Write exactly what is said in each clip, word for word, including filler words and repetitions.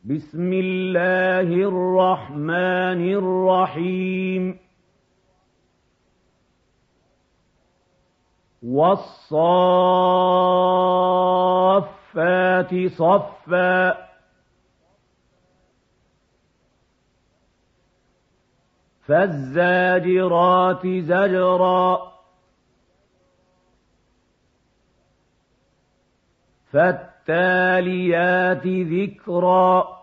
بسم الله الرحمن الرحيم والصافات صفا فالزاجرات زجرا فالتاليات ذكرا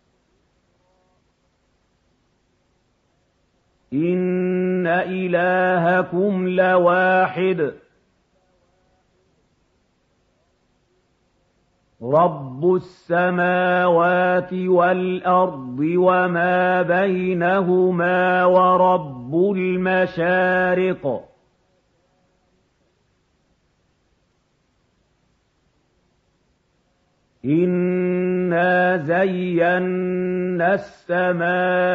إن إلهكم لواحد رب السماوات والأرض وما بينهما ورب المشارق إنا زينا السماء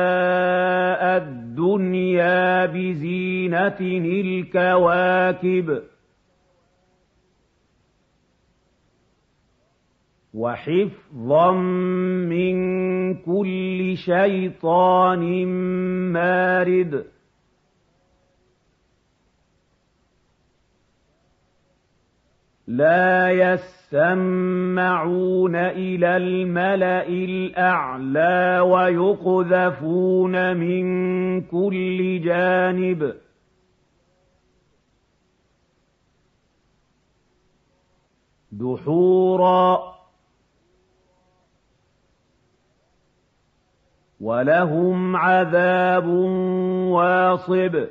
الدنيا بزينة الكواكب وحفظا من كل شيطان مارد لا يسمعون إلى الملأ الأعلى ويقذفون من كل جانب دحورا ولهم عذاب واصب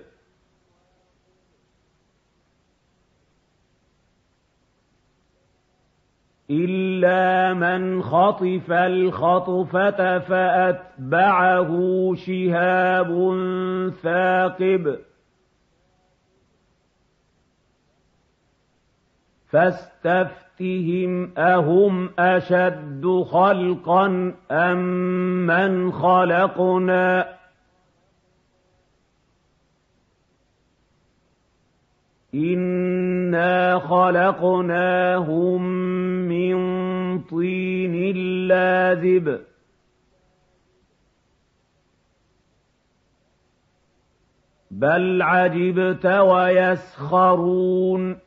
إلا من خطف الخطفة فأتبعه شهاب ثاقب فاستفتهم أهم أشد خلقا أم من خلقنا إنا خلقناهم من طين لازب بل عجبت ويسخرون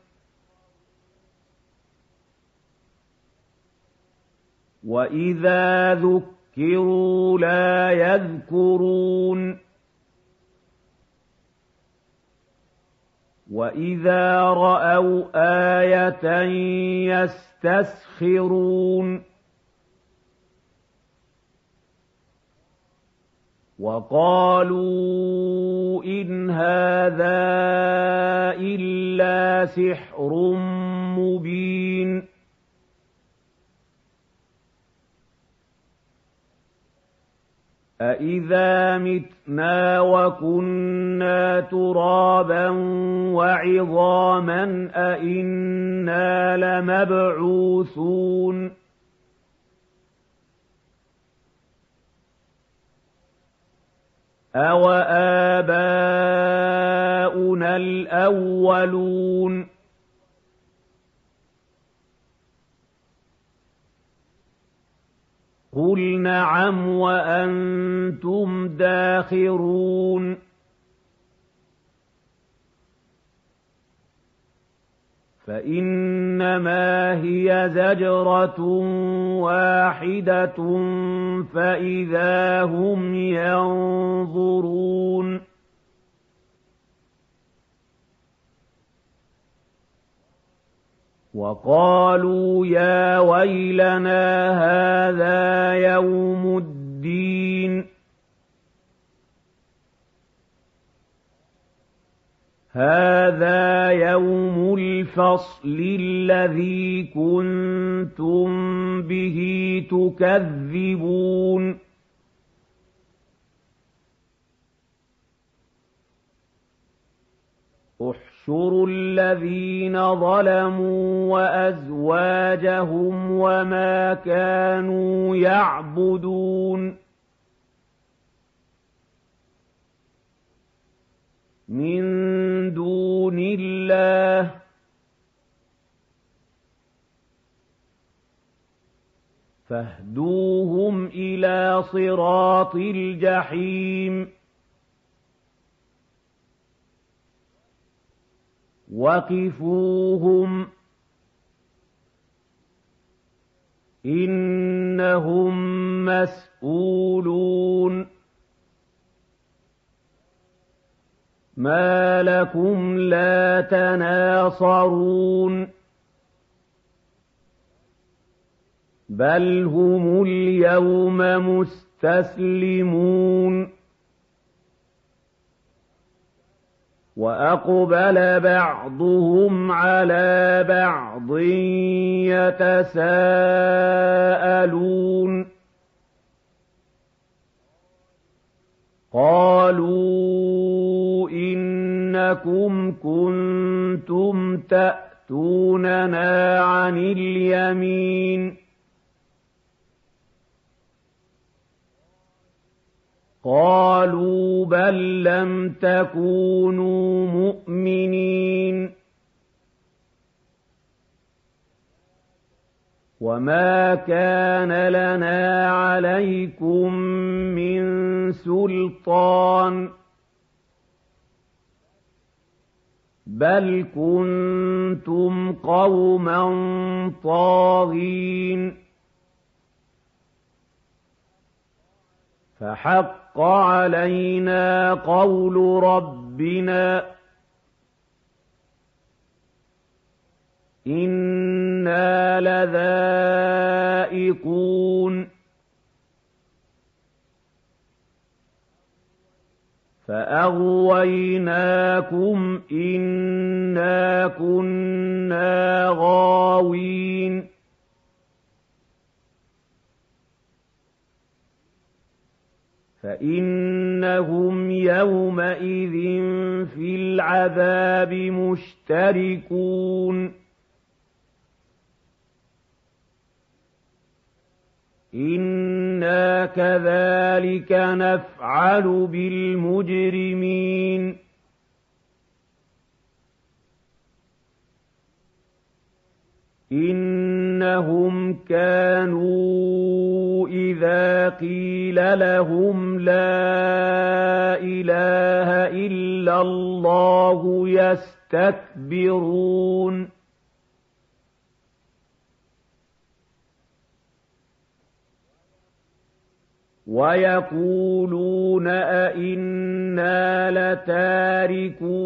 وإذا ذكروا لا يذكرون وإذا رأوا آية يستسخرون وقالوا إن هذا إلا سحر مبين أَإِذَا مِتْنَا وَكُنَّا تُرَابًا وَعِظَامًا أَإِنَّا لَمَبْعُوثُونَ أَوَآبَاؤُنَا الْأَوَّلُونَ قُلْ نَعَمْ وَأَنْتُمْ دَاخِرُونَ فَإِنَّمَا هِيَ زَجْرَةٌ وَاحِدَةٌ فَإِذَا هُمْ يَنظُرُونَ وَقَالُوا يَا وَيْلَنَا هَٰذَا يَوْمُ الدِّينِ هَٰذَا يَوْمُ الْفَصْلِ الَّذِي كُنتُم بِهِ تُكَذِّبُونَ احشروا الذين ظلموا وأزواجهم وما كانوا يعبدون من دون الله فاهدوهم إلى إِلَىٰ صِرَاطِ الْجَحِيمِ وَقِفُوهُمْ إِنَّهُم مَّسْئُولُونَ مَا لَكُمْ لَا تَنَاصَرُونَ بَلْ هُمُ الْيَوْمَ مُسْتَسْلِمُونَ وَأَقْبَلَ بَعْضُهُمْ عَلَىٰ بَعْضٍ يَتَسَاءَلُونَ قَالُوا إِنَّكُمْ كُنتُمْ تَأْتُونَنَا عَنِ الْيَمِينِ قَالُوا بَل لَّمْ تَكُونُوا مُؤْمِنِينَ وَمَا كَانَ لَنَا عَلَيْكُم مِّن سُلْطَانٍ بَلْ كُنتُمْ قَوْمًا طَاغِينَ فَحَقَّ عَلَيْنَا قَوْلُ رَبِّنَا إِنَّا لَذَائِقُونَ فَأَغْوَيْنَاكُمْ إِنَّا كُنَّا غَاوِينَ فَإِنَّهُمْ يَوْمَئِذٍ فِي الْعَذَابِ مُشْتَرِكُونَ إِنَّا كَذَٰلِكَ نَفْعَلُ بِالْمُجْرِمِينَ إِنَّهُمْ كَانُوا إِذَا قِيلَ لَهُمْ لَا إِلَٰهَ إِلَّا اللَّهُ يَسْتَكْبِرُونَ وَيَقُولُونَ أَئِنَّا لَتَارِكُو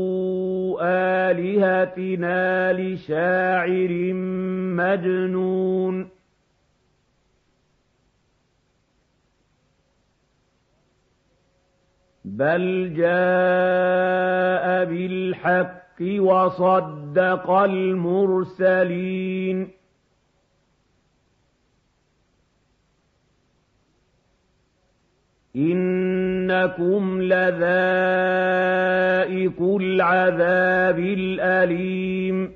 آلِهَتِنَا لِشَاعِرٍ مَّجْنُونٍ بَلْ جَاءَ بِالْحَقِّ وَصَدَّقَ الْمُرْسَلِينَ إِنَّكُمْ لَذَائِقُو الْعَذَابِ الْأَلِيمِ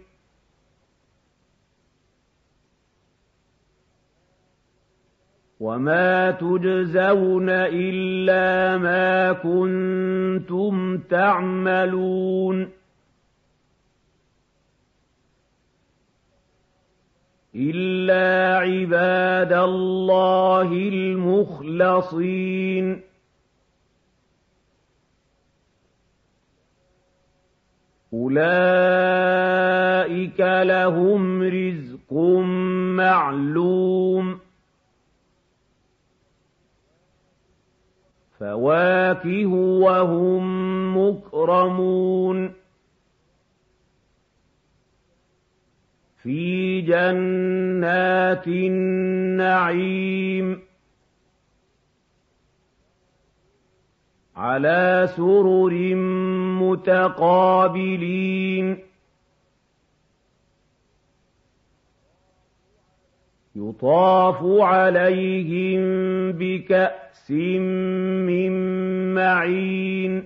وَمَا تُجْزَوْنَ إِلَّا مَا كُنتُمْ تَعْمَلُونَ إِلَّا عِبَادَ اللَّهِ الْمُخْلَصِينَ أُولَٰئِكَ لَهُمْ رِزْقٌ مَّعْلُومٌ فَوَاكِهُ وَهُم مُّكْرَمُونَ فِي جَنَّاتِ النَّعِيمِ عَلَىٰ سُرُرٍ مُّتَقَابِلِينَ يُطَافُ عَلَيْهِم بِكَأْسٍ مِّن مَّعِينٍ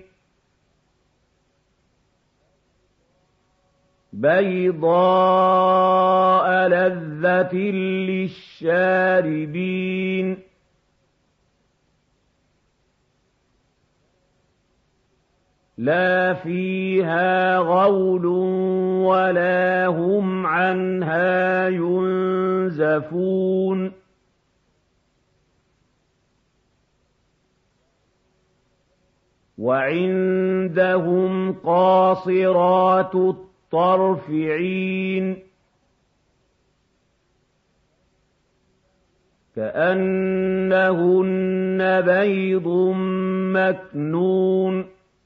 بَيْضَاءَ لَذَّةٍ لِّلشَّارِبِينَ لَا فِيهَا غَوْلٌ وَلَا هُمْ عَنْهَا يُنزَفُونَ وَعِندَهُمْ قَاصِرَاتُ الطَّرْفِ عِينٌ كَأَنَّهُنَّ بَيْضٌ مَّكْنُونٌ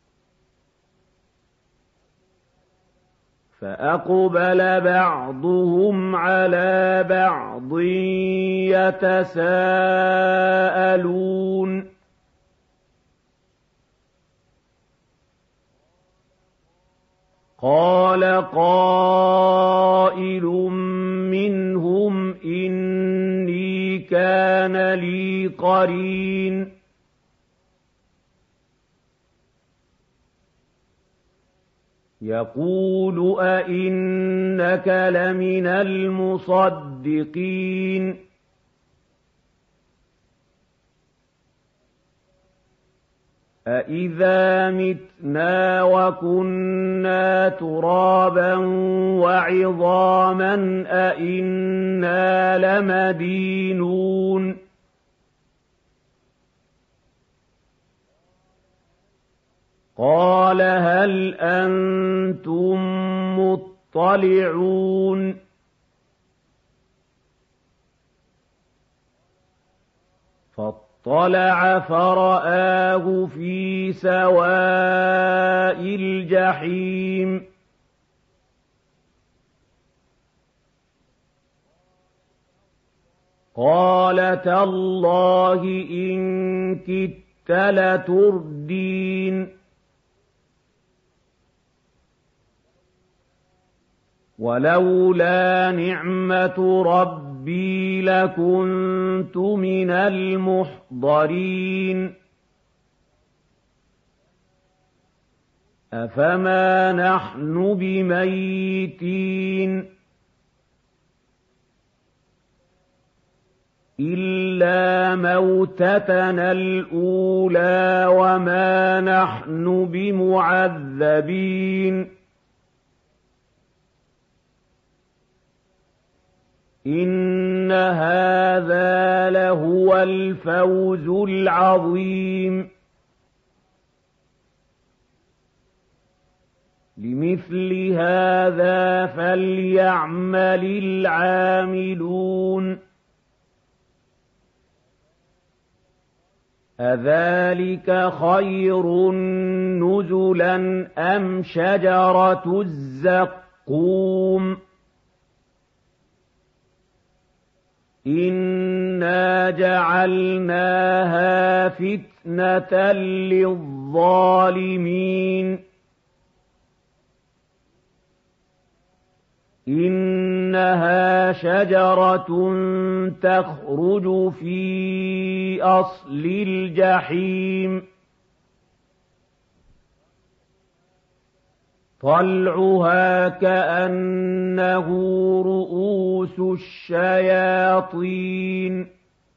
فَأَقْبَلَ بَعْضُهُمْ عَلَىٰ بَعْضٍ يَتَسَاءَلُونَ قَالَ قَائِلٌ مِّنْهُمْ إِنِّي كَانَ لِي قَرِينٌ يَقُولُ أَإِنَّكَ لَمِنَ الْمُصَدِّقِينَ أَإِذَا مِتْنَا وَكُنَّا تُرَابًا وَعِظَامًا أَإِنَّا لَمَدِينُونَ قَالَ هَلْ أَنتُم مُّطَّلِعُونَ فاطلع فرآه في سواء الجحيم قال تالله إن كدت لتردين ولولا نعمة ربي لكنت من المحضرين أفما نحن بميتين إلا موتتنا الأولى وما نحن بمعذبين إن هذا لهو الفوز العظيم لمثل هذا فليعمل العاملون أذلك خير نزلا أم شجرة الزقوم إنا جعلناها فتنة للظالمين إنها شجرة تخرج في أصل الجحيم طلعها كأنه رؤوس الشياطين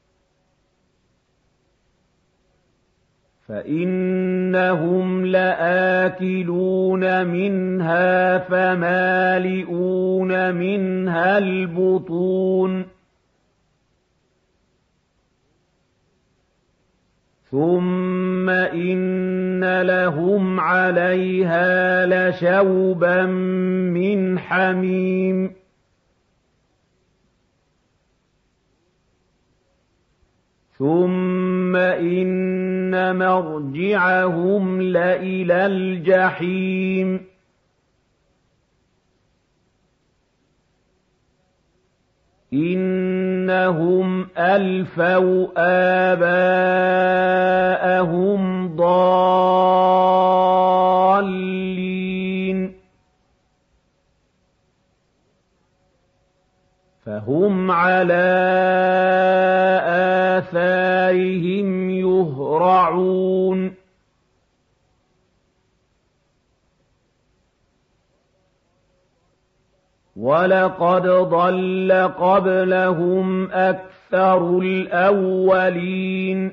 فإنهم لآكلون منها فمالئون منها البطون ثم إن لهم عليها لشوبا من حميم ثم إن مرجعهم لإلى الجحيم إنهم ألفوا آباءهم ضالين فهم على آثارهم يهرعون وَلَقَدْ ضَلَّ قَبْلَهُمْ أَكْثَرُ الْأَوَّلِينَ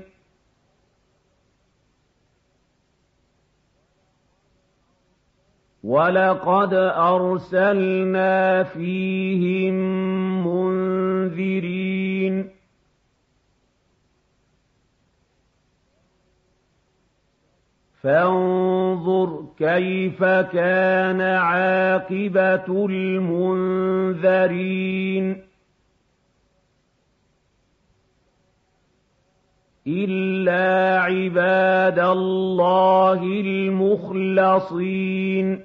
وَلَقَدْ أَرْسَلْنَا فِيهِم مُّنذِرِينَ فانظُرْ كَيْفَ كَانَ عَاقِبَةُ الْمُنذَرِينَ إِلَّا عِبَادَ اللَّهِ الْمُخْلَصِينَ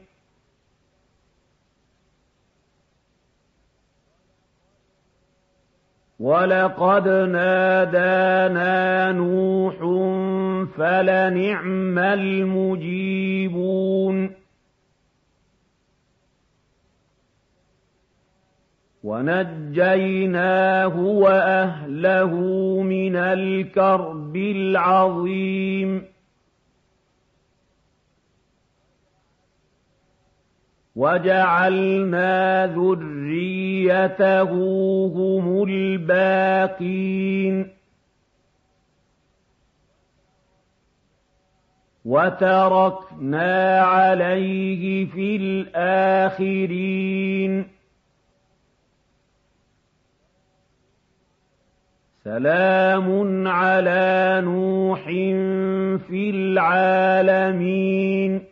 وَلَقَدْ نَادَانَا نُوحٌ فَلَنِعْمَ الْمُجِيبُونَ وَنَجَّيْنَاهُ وَأَهْلَهُ مِنَ الْكَرْبِ الْعَظِيمِ وَجَعَلْنَا ذُرِّيَّتَهُ هُمُ الْبَاقِينَ وَتَرَكْنَا عَلَيْهِ فِي الْآخِرِينَ سَلَامٌ عَلَىٰ نُوحٍ فِي الْعَالَمِينَ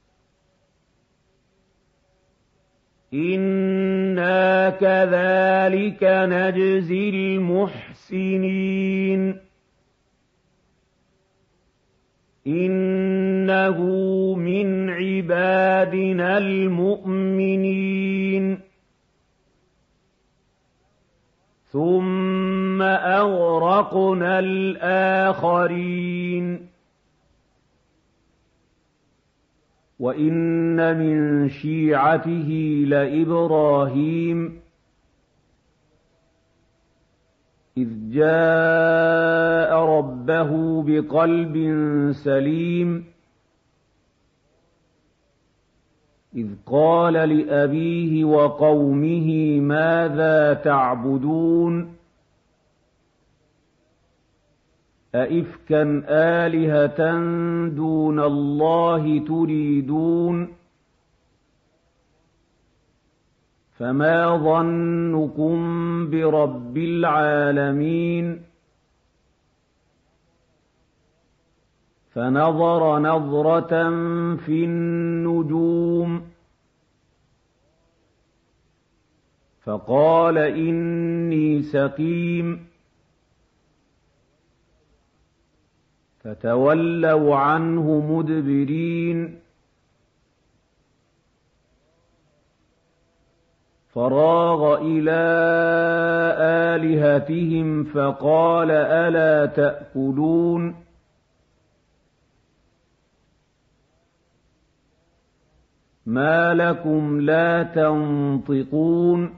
إِنَّا كَذَٰلِكَ نَجْزِي الْمُحْسِنِينَ إِنَّهُ مِنْ عِبَادِنَا الْمُؤْمِنِينَ ثُمَّ أَغْرَقْنَا الْآخَرِينَ وَإِنَّ مِن شِيعَتِهِ لَإِبْرَاهِيمَ إِذْ جَاءَ رَبَّهُ بِقَلْبٍ سَلِيمٍ إِذْ قَالَ لِأَبِيهِ وَقَوْمِهِ مَاذَا تَعْبُدُونَ أَئِفْكًا آلِهَةً دُونَ اللَّهِ تُرِيدُونَ فَمَا ظَنُّكُم بِرَبِّ الْعَالَمِينَ فَنَظَرَ نَظْرَةً فِي النُّجُومِ فَقَالَ إِنِّي سَقِيمٌ فَتَوَلَّوْا عَنْهُ مُدْبِرِينَ فَرَاغَ إِلَىٰ آلِهَتِهِمْ فَقَالَ أَلَا تَأْكُلُونَ مَا لَكُمْ لَا تَنطِقُونَ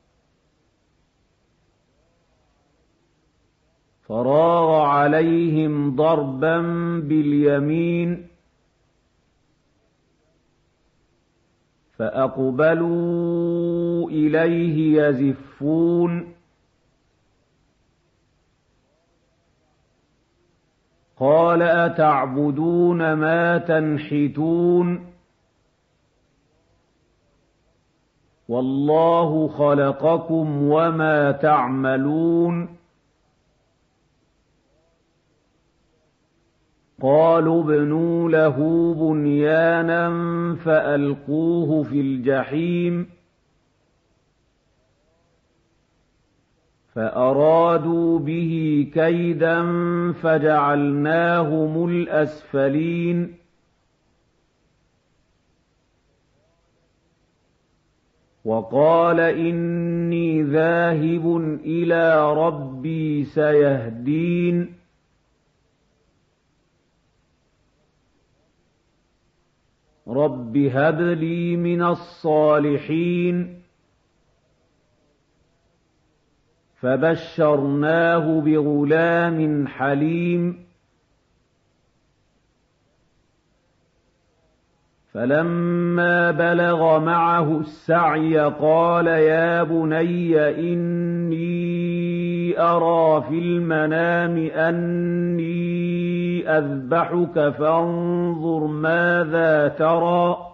فَرَاغَ عَلَيْهِمْ ضَرْبًا بِالْيَمِينِ فَأَقْبَلُوا إِلَيْهِ يَزِفُّونَ قَالَ أَتَعْبُدُونَ مَا تَنْحِتُونَ وَاللَّهُ خَلَقَكُمْ وَمَا تَعْمَلُونَ قَالُوا ابْنُوا لَهُ بُنْيَانًا فَأَلْقُوهُ فِي الْجَحِيمِ فَأَرَادُوا بِهِ كَيْدًا فَجَعَلْنَاهُمُ الْأَسْفَلِينَ وَقَالَ إِنِّي ذَاهِبٌ إِلَىٰ رَبِّي سَيَهْدِينِ رَبِّ هَبْ لِي مِنَ الصَّالِحِينَ فَبَشَّرْنَاهُ بِغُلَامٍ حَلِيمٍ فَلَمَّا بَلَغَ مَعَهُ السَّعْيَ قَالَ يَا بُنَيَّ إِنِّي أَرَىٰ فِي الْمَنَامِ أَنِّي أَذْبَحُكَ فَانظُرْ مَاذَا تَرَىٰ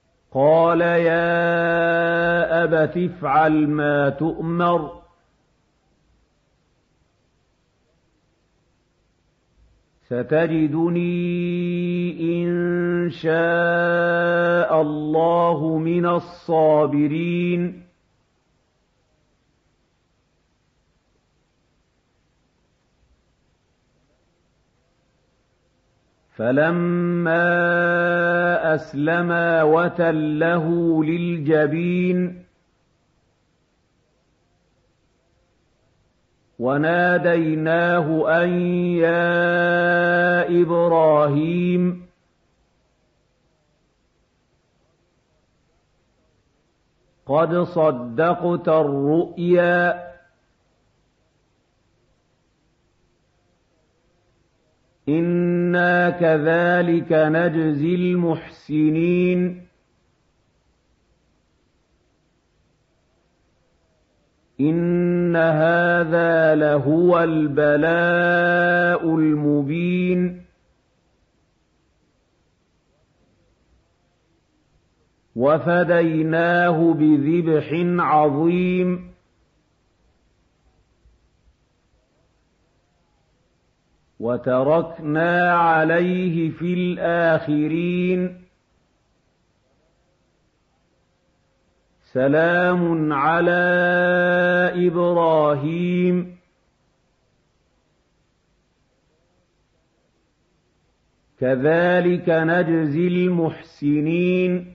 قَالَ يَا أَبَتِ افْعَلْ مَا تُؤْمَرُ ستجدني إن شاء الله من الصابرين فلما أسلما وتله للجبين وناديناه أن يا إبراهيم قد صدقت الرؤيا إنا كذلك نجزي المحسنين إن هذا لهو البلاء المبين وفديناه بذبح عظيم وتركنا عليه في الآخرين سلام على إبراهيم كذلك نجزي المحسنين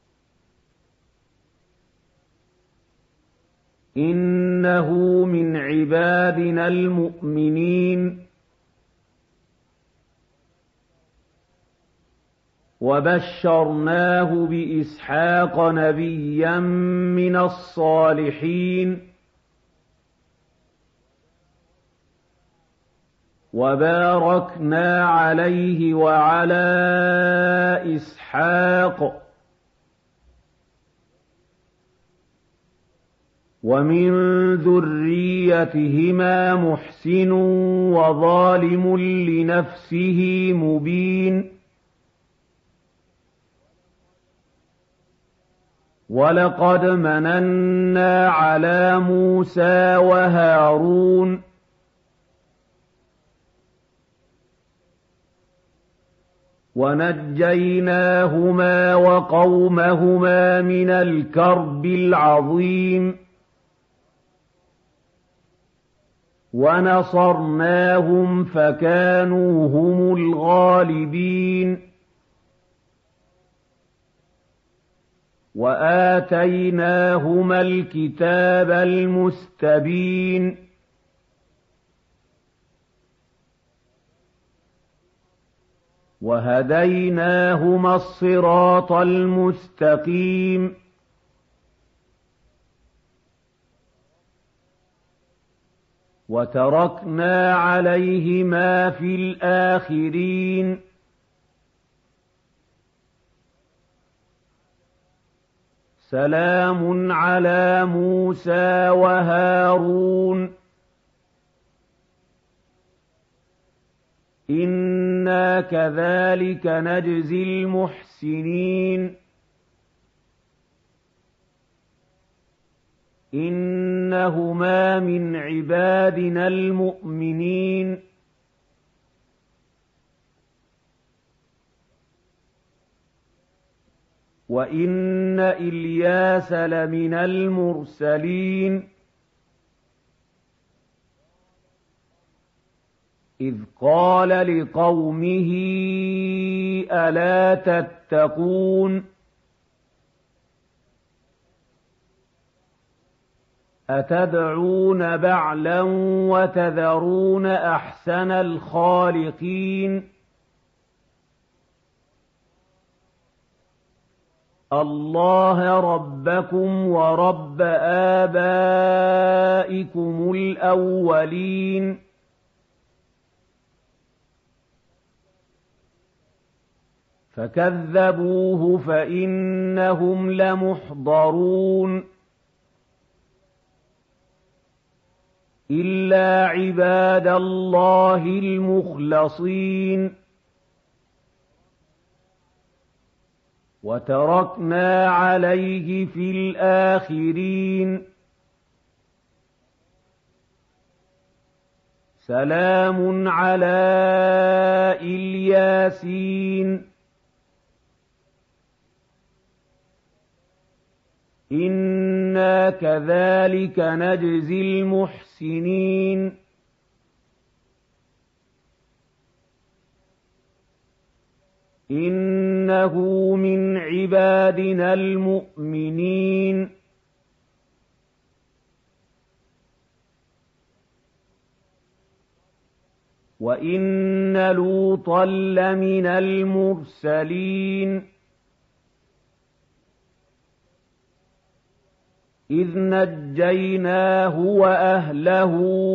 إنه من عبادنا المؤمنين وبشرناه بإسحاق نبيا من الصالحين وباركنا عليه وعلى إسحاق ومن ذريتهما محسن وظالم لنفسه مبين ولقد مننا على موسى وهارون ونجيناهما وقومهما من الكرب العظيم ونصرناهم فكانوا هم الغالبين وآتيناهما الكتاب المستبين وهديناهما الصراط المستقيم وتركنا عليهما في الآخرين سلام على موسى وهارون إنا كذلك نجزي المحسنين إنهما من عبادنا المؤمنين وإن إلياس لمن المرسلين إذ قال لقومه ألا تتقون أتدعون بعلا وتذرون أحسن الخالقين الله ربكم ورب آبائكم الأولين فكذبوه فإنهم لمحضرون إلا عباد الله المخلصين وتركنا عليه في الآخرين سلام على الياسين إنا كذلك نجزي المحسنين إنه من عبادنا المؤمنين وإن لوطا لمن المرسلين إذ نجيناه وأهله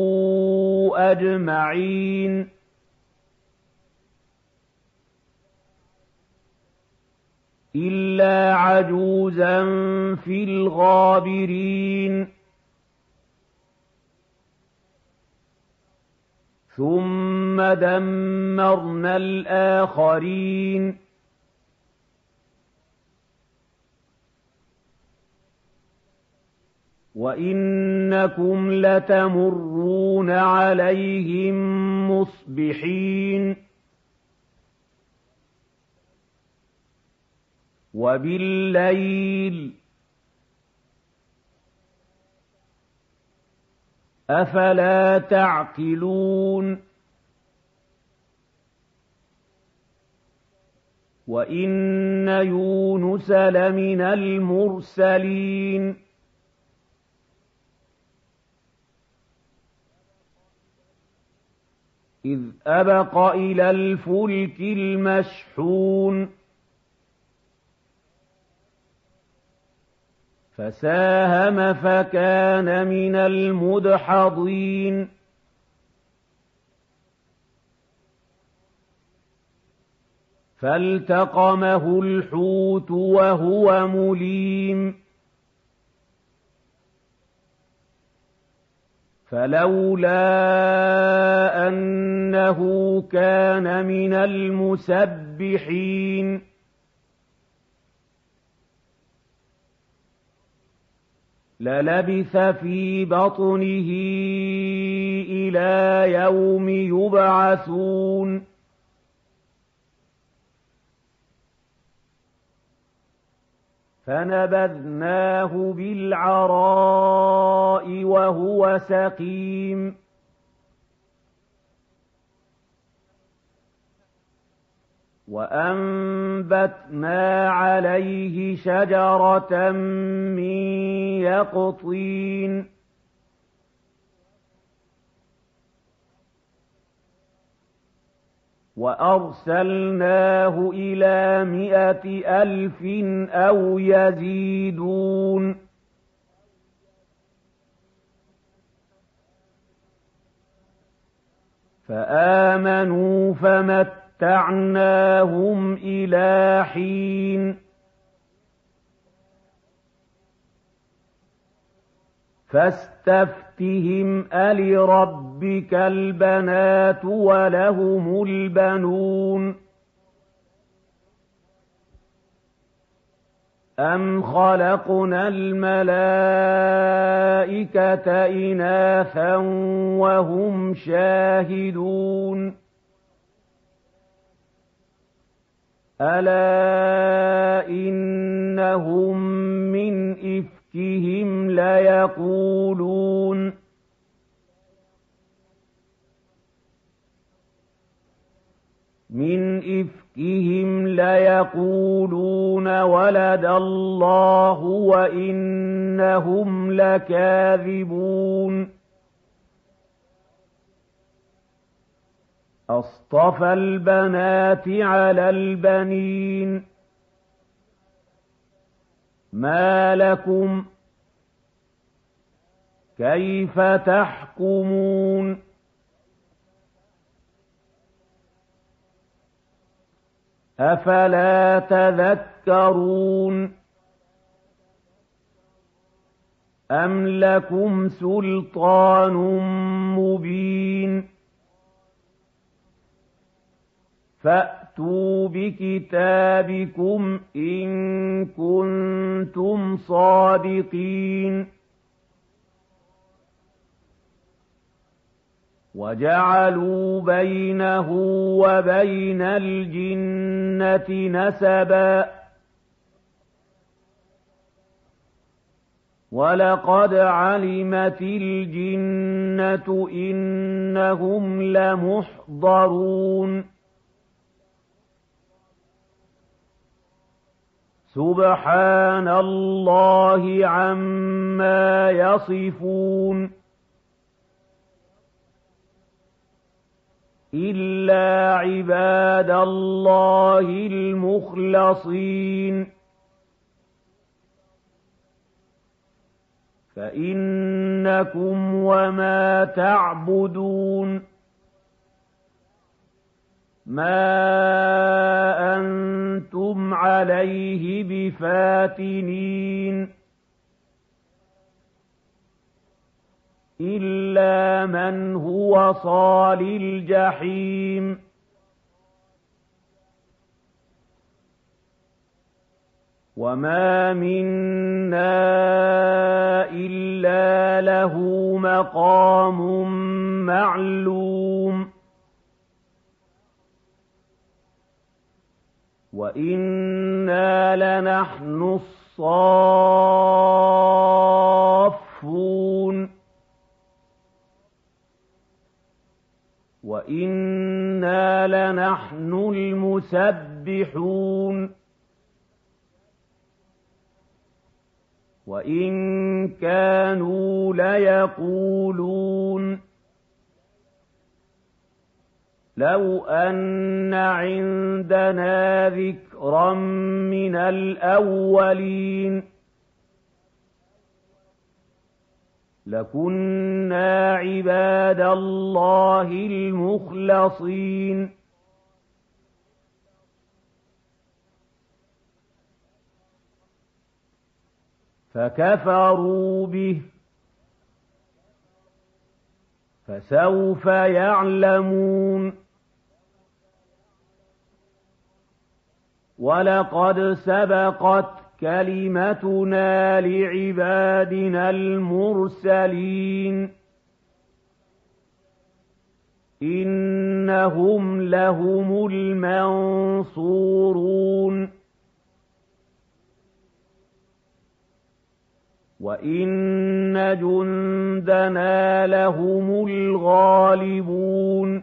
أجمعين إلا عجوزا في الغابرين ثم دمرنا الآخرين وإنكم لتمرون عليهم مصبحين وبالليل أفلا تعقلون وإن يونس لمن المرسلين إذ أبق إلى الفلك المشحون فساهم فكان من المدحضين فالتقمه الحوت وهو مليم فلولا أنه كان من المسبحين للبث في بطنه إلى يوم يبعثون فنبذناه بالعراء وهو سقيم وأنبتنا عليه شجرة من يقطين وأرسلناه إلى مائة ألف أو يزيدون فآمنوا فمتعناهم إلى حين فاستفتهم ألربك البنات ولهم البنون أم خلقنا الملائكة إناثا وهم شاهدون ألا إنهم من إفكهم ليقولون من إفكهم ليقولون ولد الله وإنهم لكاذبون أصطفى البنات على البنين ما لكم كيف تحكمون أفلا تذكرون أم لكم سلطان مبين فأتوا بكتابكم إن كنتم صادقين وَجَعَلُوا بَيْنَهُ وَبَيْنَ الْجِنَّةِ نَسَبًا وَلَقَدْ عَلِمَتِ الْجِنَّةُ إِنَّهُمْ لَمُحْضَرُونَ سُبْحَانَ اللَّهِ عَمَّا يَصِفُونَ إِلَّا عِبَادَ اللَّهِ الْمُخْلَصِينَ فَإِنَّكُمْ وَمَا تَعْبُدُونَ مَا أَنتُمْ عَلَيْهِ بِفَاتِنِينَ إِلَّا مَنْ هُوَ صَالِ الْجَحِيمِ وَمَا مِنَّا إِلَّا لَهُ مَقَامٌ مَّعْلُومٌ وَإِنَّا لَنَحْنُ الصَّافُّونَ وَإِنَّا لَنَحْنُ الْمُسَبِّحُونَ وَإِن كَانُوا لَيَقُولُونَ لَوْ أَنَّ عِندَنَا ذِكْرًا مِّنَ الْأَوَّلِينَ لَكُنَّا عِبَادَ اللَّهِ الْمُخْلَصِينَ فَكَفَرُوا بِهِ فَسَوْفَ يَعْلَمُونَ وَلَقَدْ سَبَقَتْ كَلِمَتُنَا لِعِبَادِنَا الْمُرْسَلِينَ إِنَّهُمْ لَهُمُ الْمَنصُورُونَ وَإِنَّ جُندَنَا لَهُمُ الْغَالِبُونَ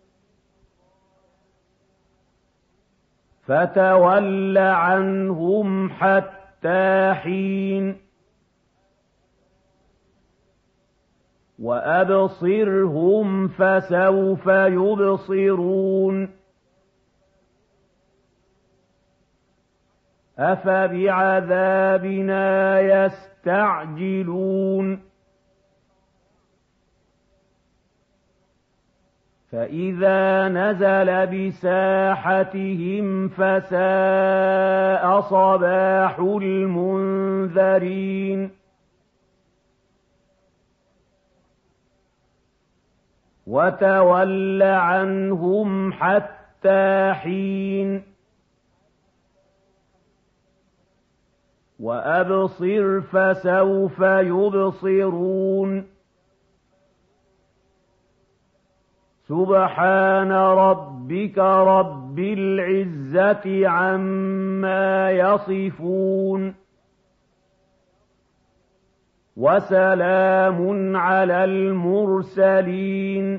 فَتَوَلَّ عَنْهُمْ حَتَّىٰ حِينٍ وَأَبْصِرْهُمْ فَسَوْفَ يُبْصِرُونَ أَفَبِعَذَابِنَا يَسْتَعْجِلُونَ فَإِذَا نَزَلَ بِسَاحَتِهِمْ فَسَاءَ صَبَاحُ الْمُنذَرِينَ وَتَوَلَّ عَنْهُمْ حَتَّىٰ حِينٍ وَأَبْصِرْ فَسَوْفَ يُبْصِرُونَ سُبْحَانَ رَبِّكَ رَبِّ الْعِزَّةِ عَمَّا يَصِفُونَ وَسَلَامٌ عَلَى الْمُرْسَلِينَ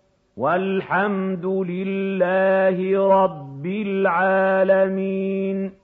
وَالْحَمْدُ لِلَّهِ رَبِّ الْعَالَمِينَ